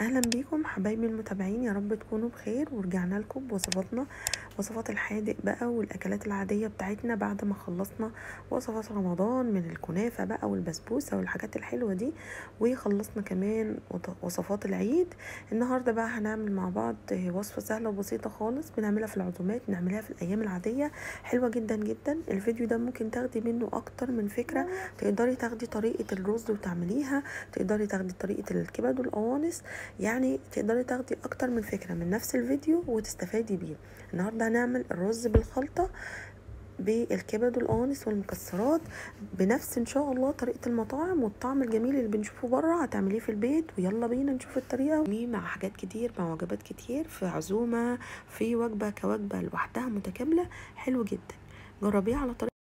اهلا بيكم حبايبي المتابعين، يا رب تكونوا بخير. ورجعنا لكم بوصفاتنا، وصفات الحادق بقى والاكلات العاديه بتاعتنا بعد ما خلصنا وصفات رمضان من الكنافه بقى والبسبوسه والحاجات الحلوه دي، وخلصنا كمان وصفات العيد. النهارده بقى هنعمل مع بعض وصفه سهله وبسيطه خالص، بنعملها في العزومات، بنعملها في الايام العاديه، حلوه جدا جدا. الفيديو ده ممكن تاخدي منه اكتر من فكره، تقدري تاخدي طريقه الرز وتعمليها، تقدري تاخدي طريقه الكبد والقوانص، يعني تقدري تاخدي اكتر من فكرة من نفس الفيديو وتستفادي بيه. النهاردة هنعمل الرز بالخلطة بالكبد والقوانص والمكسرات بنفس ان شاء الله طريقة المطاعم، والطعم الجميل اللي بنشوفه بره هتعمليه في البيت. ويلا بينا نشوف الطريقة مع حاجات كتير، مع وجبات كتير، في عزومة، في وجبة كوجبة لوحدها متكاملة، حلو جدا. جربيها على طريقة